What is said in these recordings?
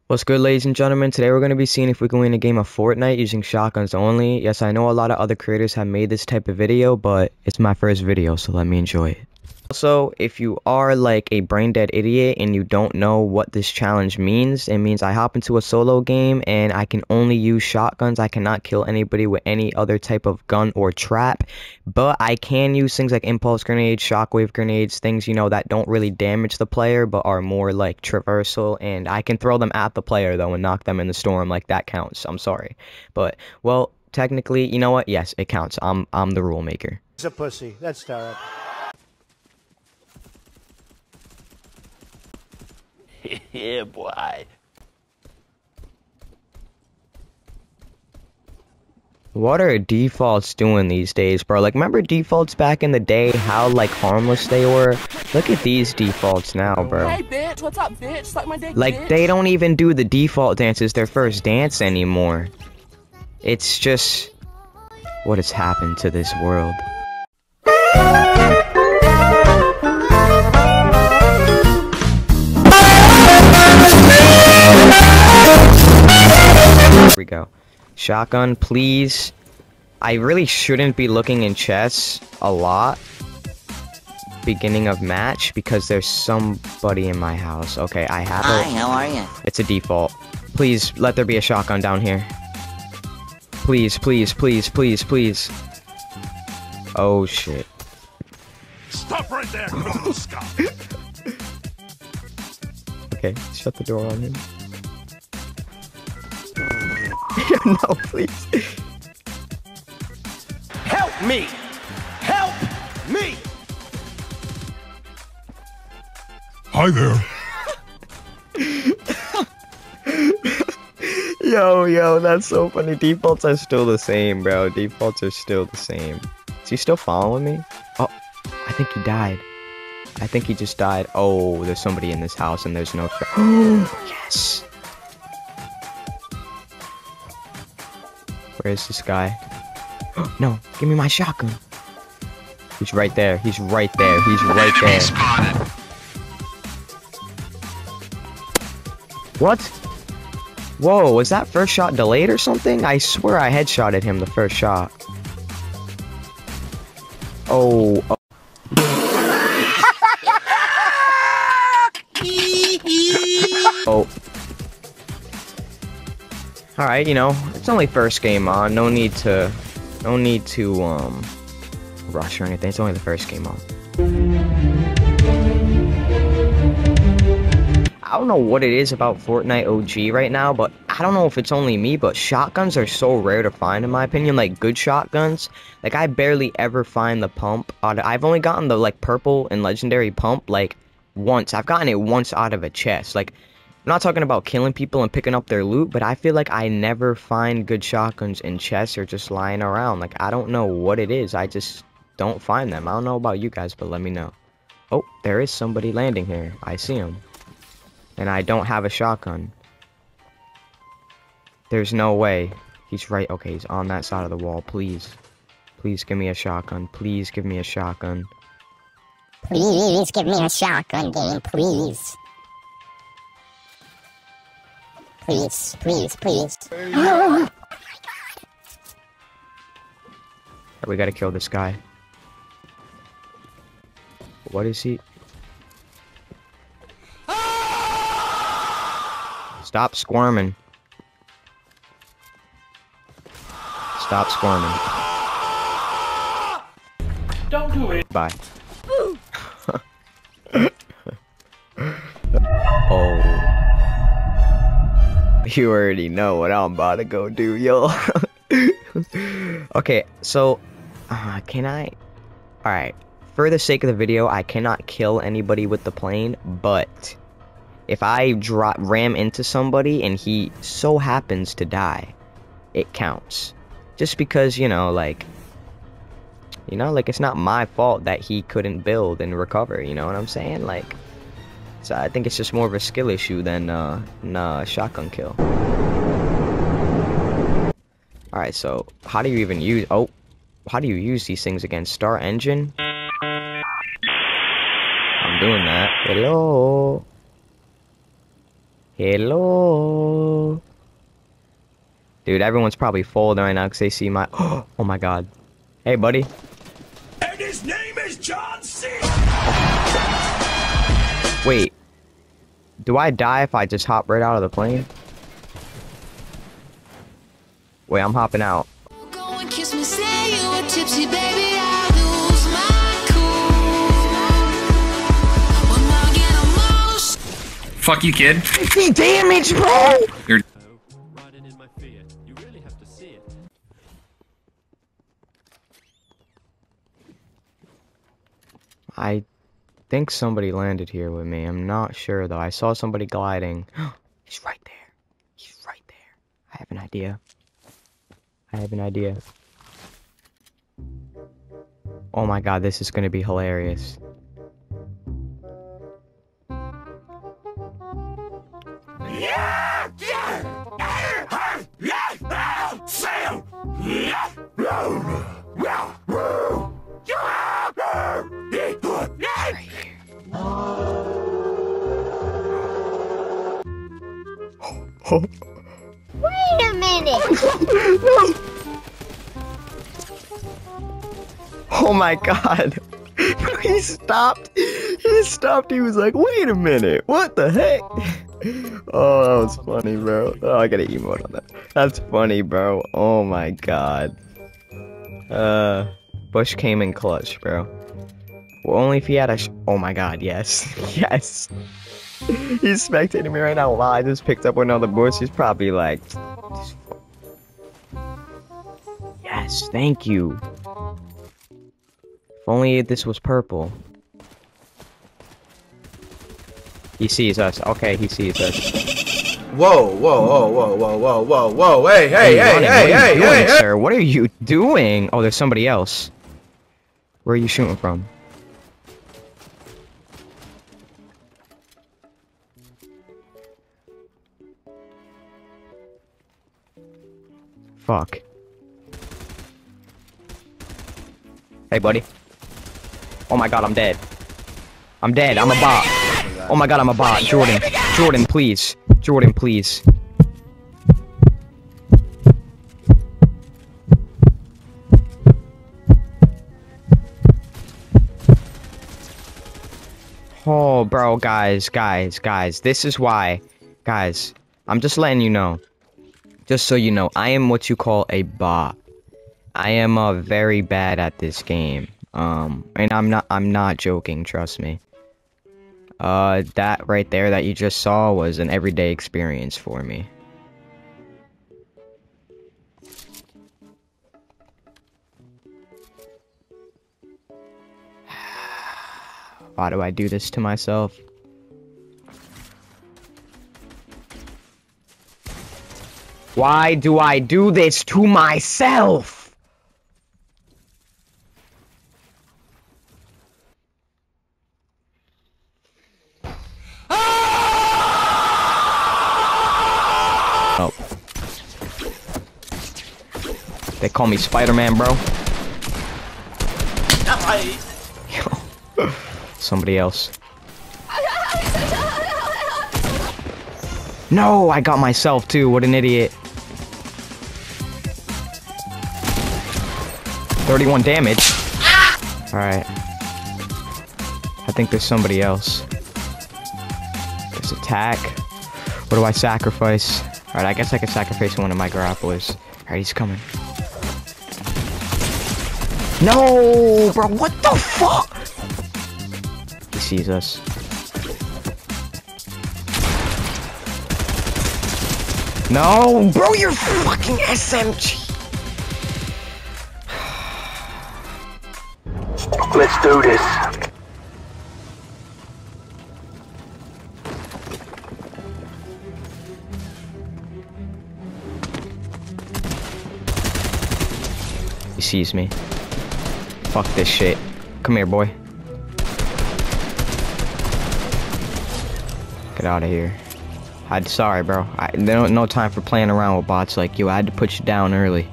What's good, ladies and gentlemen? Today we're going to be seeing if we can win a game of Fortnite using shotguns only. Yes, I know a lot of other creators have made this type of video, but it's my first video, so let me enjoy it. Also, if you are like a brain dead idiot and you don't know what this challenge means, it means I hop into a solo game and I can only use shotguns. I cannot kill anybody with any other type of gun or trap, but I can use things like impulse grenades, shockwave grenades, things, you know, that don't really damage the player but are more like traversal, and I can throw them at the player though and knock them in the storm. Like, that counts. I'm sorry, but well, technically, you know what? Yes, it counts. I'm the rule maker. He's a pussy. That's terrible. Yeah, boy. What are defaults doing these days, bro? Like, remember defaults back in the day, how like harmless they were? Look at these defaults now, bro. Hey, bitch, what's up, bitch? Suck my dick, Like, bitch. they don't even do the default dance as their first dance anymore. It's just, what has happened to this world? Here we go. Shotgun, please. I really shouldn't be looking in chests a lot. Beginning of match, because there's somebody in my house. Okay, I have Hi, how are you? It's a default. Please, let there be a shotgun down here. Please, please, please, please, please. Oh, shit. Stop right there, little scum. Okay, shut the door on him. No, please. Help me! Help me! Hi there. Yo, that's so funny. Defaults are still the same, bro. Defaults are still the same. Is he still following me? Oh, I think he died. I think he just died. Oh, there's somebody in this house and there's no... Yes! Where is this guy? No, give me my shotgun. He's right there. He's right there. He's right there. What? Whoa, was that first shot delayed or something? I swear I headshotted him the first shot. Oh. Oh. Alright, you know, it's only first game on. No need to rush or anything. It's only the first game on. I don't know what it is about Fortnite OG right now, but I don't know if it's only me, but shotguns are so rare to find, in my opinion. Like, good shotguns. Like, I barely ever find the pump. I've only gotten the, like, purple and legendary pump, like, once. I've gotten it once out of a chest. Like, I'm not talking about killing people and picking up their loot, but I feel like I never find good shotguns in chests or just lying around. Like, I don't know what it is. I just don't find them. I don't know about you guys, but let me know. Oh, there is somebody landing here. I see him. And I don't have a shotgun. There's no way. He's right. Okay, he's on that side of the wall. Please. Please give me a shotgun. Please give me a shotgun. Please give me a shotgun game, please. Please, please, please. Oh, We gotta kill this guy. What is he? Stop squirming. Stop squirming. Don't do it. Bye. Oh. You already know what I'm about to go do, yo. Okay, so can I... Alright, for the sake of the video, I cannot kill anybody with the plane, but if I ram into somebody and he so happens to die, it counts. Just because, you know, like, it's not my fault that he couldn't build and recover, you know what I'm saying? Like, so I think it's just more of a skill issue than a shotgun kill. Alright, so how do you even use... Oh, how do you use these things again? Start engine? I'm doing that. Hello? Hello. Dude, everyone's probably folding right now because they see my... Oh my god. Hey, buddy. And his name is John C. Wait. Do I die if I just hop right out of the plane? Wait, I'm hopping out. Go and kiss me, say you were tipsy, baby, I'll lose my cool. When I get emotional. Fuck you, kid. See damage, bro! You're Riding in my Fiat. You really have to see it. I think somebody landed here with me. I'm not sure, though. I saw somebody gliding. He's right there. He's right there. I have an idea. I have an idea. Oh my god, this is gonna be hilarious. Wait a minute. Oh my god. He stopped. He stopped. He was like, wait a minute. What the heck? Oh, that was funny, bro. Oh, I gotta emote on that. That's funny, bro. Oh my god. Bush came in clutch, bro. Well, only if he had a oh my god, yes. Yes. He's spectating me right now. Wow, I just picked up another bush. He's probably like... Yes, thank you. If only this was purple. He sees us. Okay, he sees us. Whoa, whoa, whoa, whoa, whoa, whoa, whoa, whoa, hey, Hey, hey, running, hey, hey, what are you hey, doing, hey! sir? What are you doing? Oh, there's somebody else. Where are you shooting from? Fuck. Hey, buddy. Oh my god, I'm dead. I'm dead. I'm a bot. Oh my god, I'm a bot. Jordan. Jordan, please. Jordan, please. Oh, bro, guys. This is why. Guys, I'm just letting you know. Just so you know, I am what you call a bot. I am very bad at this game. And I'm not joking, trust me. That right there that you just saw was an everyday experience for me. Why do I do this to myself? Why do I do this to myself? Oh. They call me Spider-Man, bro. Somebody else. No, I got myself too. What an idiot. 31 damage. Alright. I think there's somebody else. There's attack. What do I sacrifice? Alright, I guess I could sacrifice one of my grapplers. Alright, he's coming. No, bro, what the fuck? He sees us. No, bro, you're fucking SMG. Let's do this. He sees me. Fuck this shit. Come here, boy. Get out of here. Sorry, bro. No time for playing around with bots like you. I had to put you down early.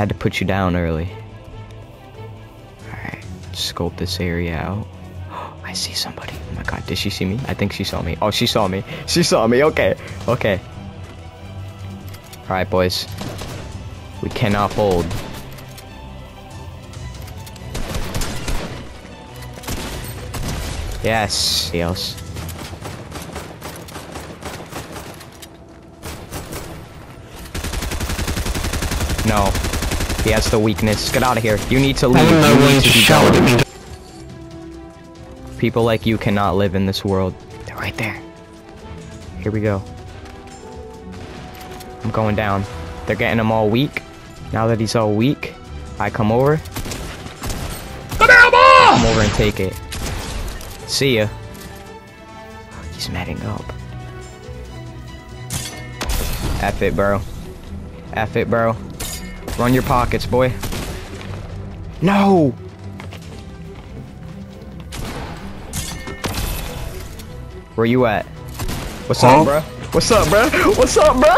Alright, scope this area out. I see somebody. Oh my god, did she see me? I think she saw me. Oh, she saw me. She saw me. Okay. Okay. Alright, boys. We cannot fold. Yes. Else. No. He has the weakness. Get out of here. You need to leave. You need to be gone. People like you cannot live in this world. They're right there. Here we go. I'm going down. They're getting him all weak. Now that he's all weak, I come over. Come over and take it. See ya. He's matting up. F it, bro. F it, bro. Run your pockets, boy. No! Where you at? What's up, bro? What's up, bro? What's up, bro?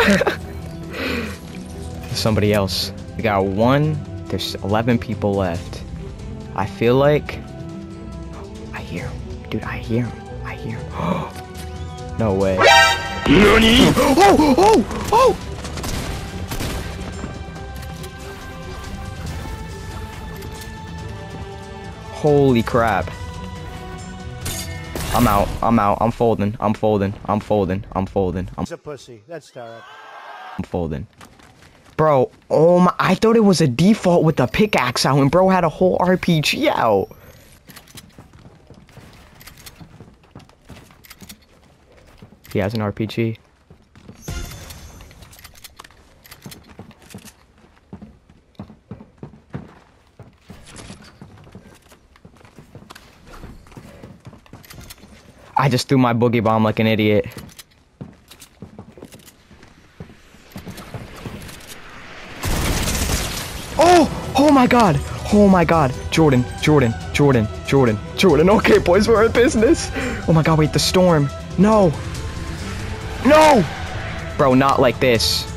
Somebody else. We got one. There's 11 people left. I feel like... I hear him. Dude, I hear him. I hear him. No way. NANI? Oh! Oh! Oh! Holy crap. I'm out. I'm out. I'm folding. I'm folding. I'm folding. I'm folding. He's a pussy. That's terrible. I'm folding. Bro, oh my, I thought it was a default with the pickaxe out and bro had a whole RPG out. He has an RPG. I just threw my boogie bomb like an idiot. Oh! Oh my god! Oh my god! Jordan, Jordan, Jordan, Jordan, Jordan. Okay, boys, we're in business. Oh my god, wait, the storm. No! No! Bro, not like this.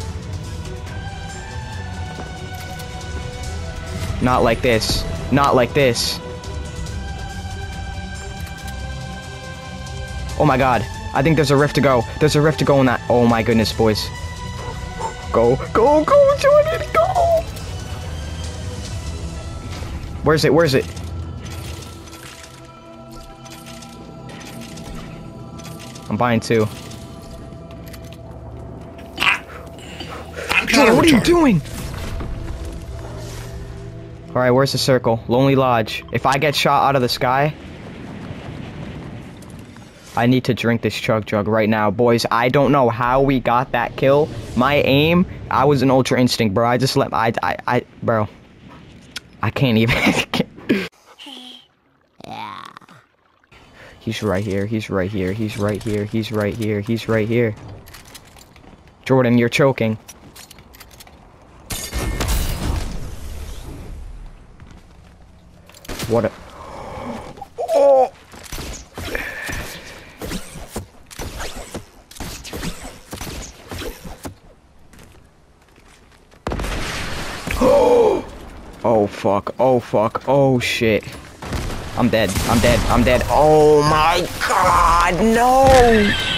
Not like this. Not like this. Oh my god. I think there's a rift to go. There's a rift to go in that. Oh my goodness, boys. Go, go, go, Jordan, go! Where's it? Where's it? I'm buying two. Jordan, what are you doing? Alright, where's the circle? Lonely Lodge. If I get shot out of the sky... I need to drink this chug jug right now. Boys, I don't know how we got that kill. My aim, I was an Ultra Instinct, bro. I just let... bro. I can't even... Yeah. He's right here. He's right here. He's right here. He's right here. He's right here. Jordan, you're choking. What a... Oh! Oh fuck, oh fuck, oh shit. I'm dead, I'm dead, I'm dead. Oh my god, no!